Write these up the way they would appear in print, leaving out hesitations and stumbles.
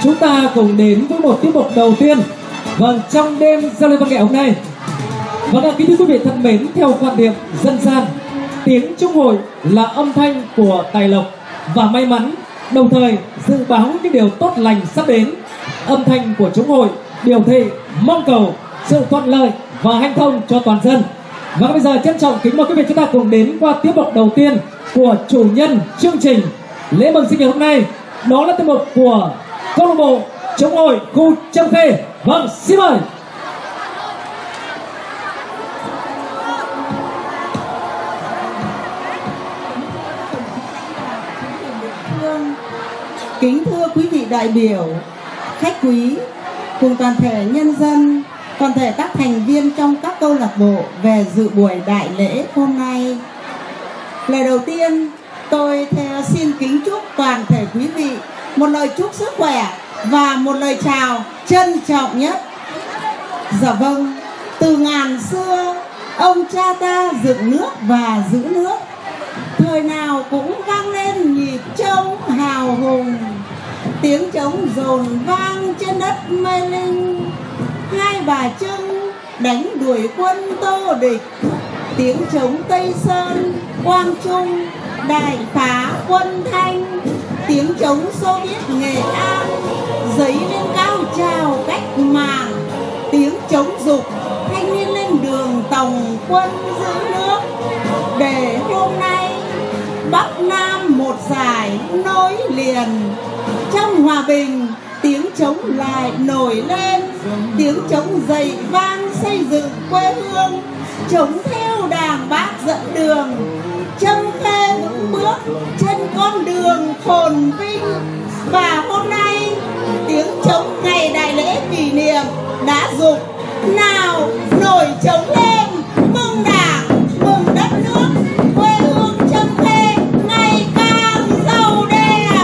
chúng ta cùng đến với một tiết mục đầu tiên. Vâng, trong đêm giao lưu văn nghệ hôm nay. Vâng, kính thưa quý vị thân mến, theo quan điểm dân gian, tiếng trống hội là âm thanh của tài lộc và may mắn, đồng thời dự báo những điều tốt lành sắp đến. Âm thanh của trống hội biểu thị mong cầu sự thuận lợi và hanh thông cho toàn dân. Và bây giờ trân trọng kính mời quý vị chúng ta cùng đến qua tiết mục đầu tiên của chủ nhân chương trình lễ mừng sinh nhật hôm nay. Đó là tiết mục của câu lạc bộ trống hội khu Trâm Khê. Vâng, xin mời. Kính thưa quý vị đại biểu, khách quý, cùng toàn thể nhân dân, toàn thể các thành viên trong các câu lạc bộ về dự buổi đại lễ hôm nay. Lời đầu tiên, tôi xin kính chúc toàn thể quý vị một lời chúc sức khỏe và một lời chào trân trọng nhất. Dạ vâng, từ ngàn xưa, ông cha ta dựng nước và giữ nước, thời nào cũng vang lên nhịp trống hào hùng. Tiếng trống dồn vang trên đất Mê Linh, Hai Bà Trưng đánh đuổi quân Tô Địch. Tiếng trống Tây Sơn, Quang Trung đại phá quân Thanh. Tiếng trống Xô Viết Nghệ An dấy lên cao trào cách mạng. Tiếng trống dục thanh niên lên đường tổng quân giữ nước. Để hôm nay Bắc Nam một giải nối liền, trong hòa bình tiếng trống lại nổi lên. Tiếng trống dậy vang xây dựng quê hương, trống theo Đảng Bác dẫn đường. Trâm Khê vững bước trên con đường phồn vinh. Và hôm nay tiếng trống ngày đại lễ kỷ niệm đã dục nào nổi trống lên, mừng Đảng, mừng đất nước, quê hương Trâm Khê ngày càng giàu đẹp.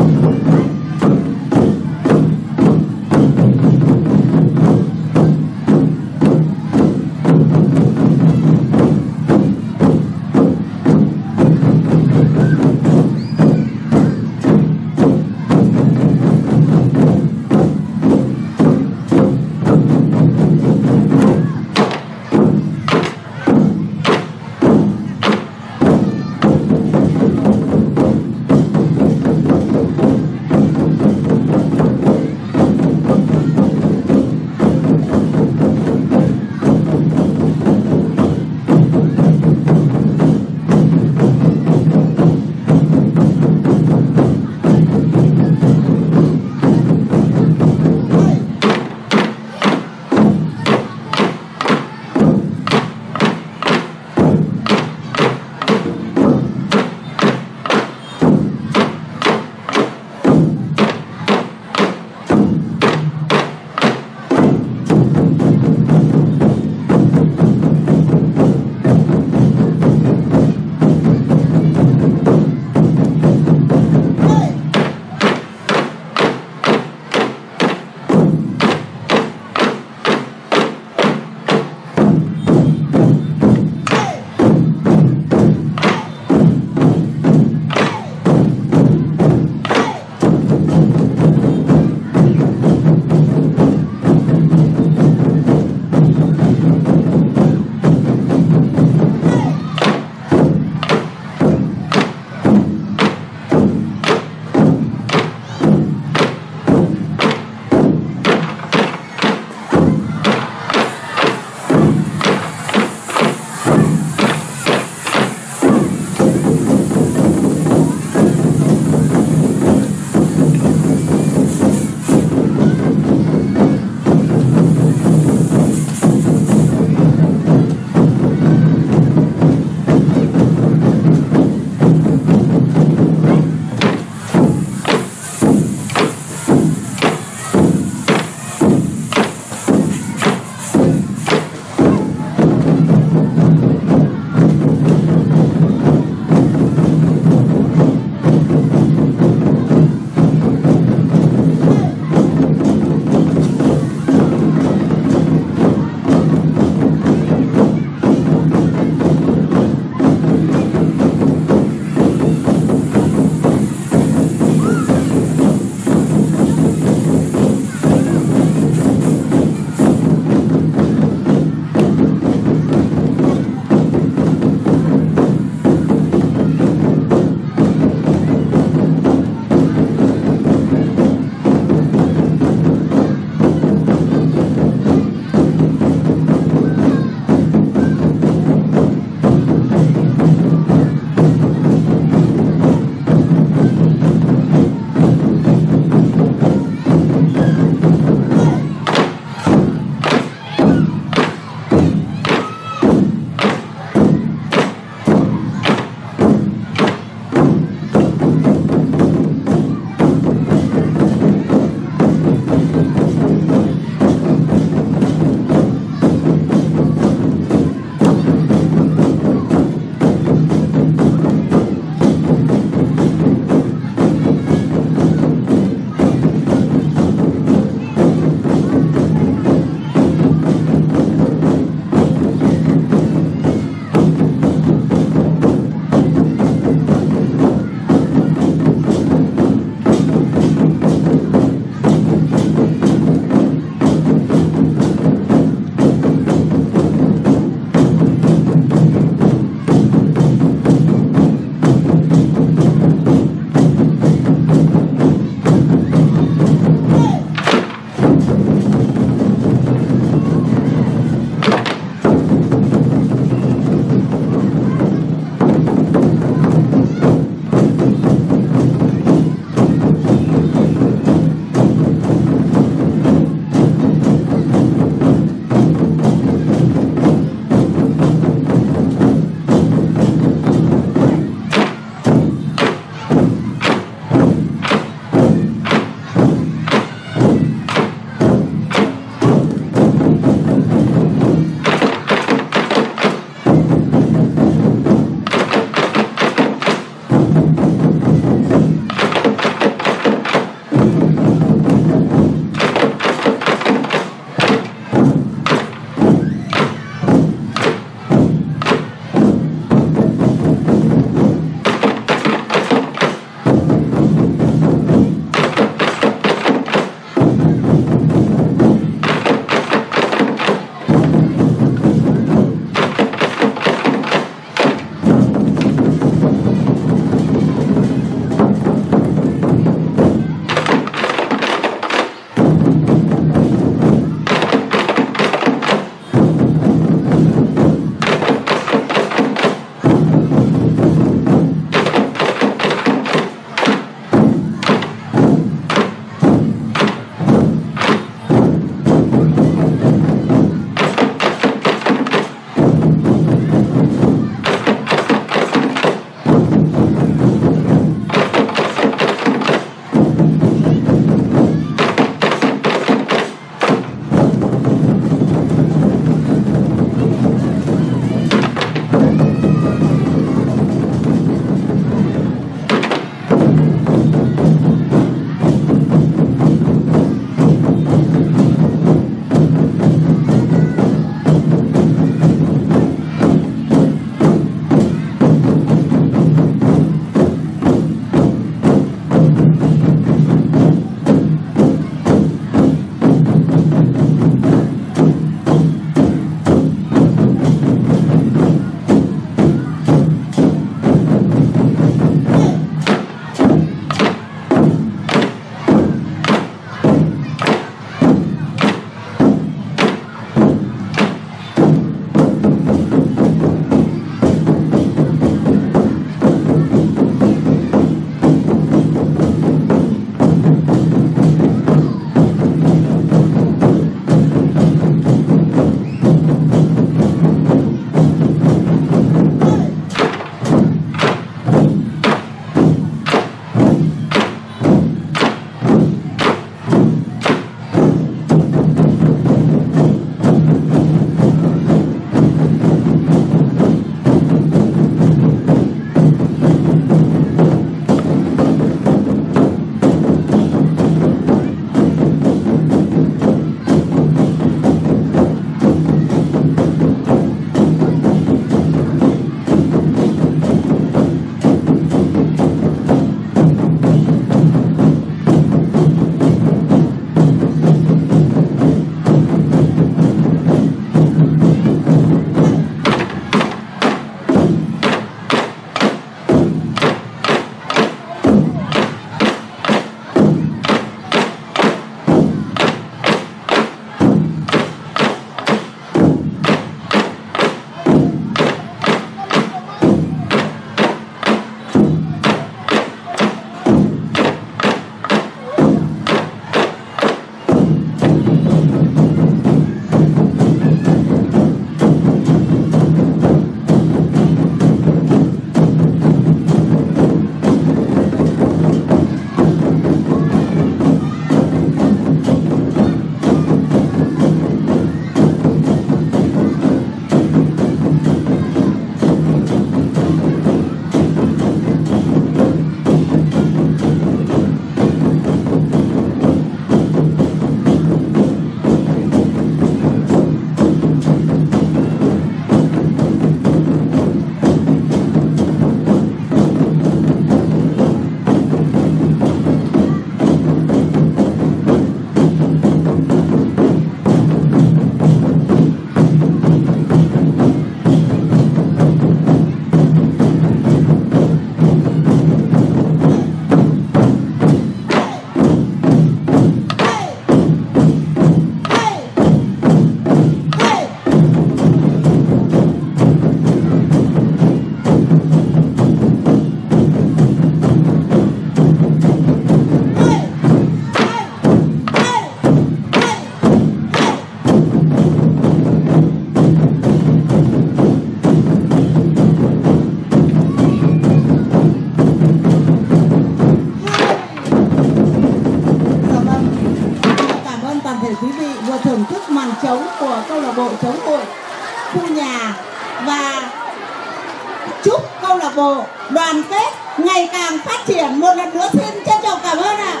hòa và chúc câu lạc bộ đoàn kết ngày càng phát triển. Một lần nữa xin trân trọng cảm ơn ạ.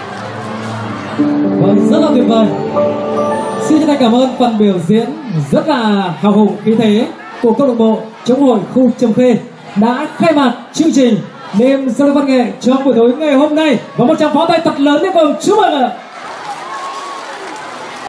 Vâng, rất là tuyệt vời. Xin chân thành cảm ơn phần biểu diễn rất là hào hùng khí thế của câu lạc bộ chống hội khu Trầm Khê đã khai mạc chương trình đêm giao lưu văn nghệ trong buổi tối ngày hôm nay. Và một tràng pháo tay thật lớn để cùng chúc mừng ạ.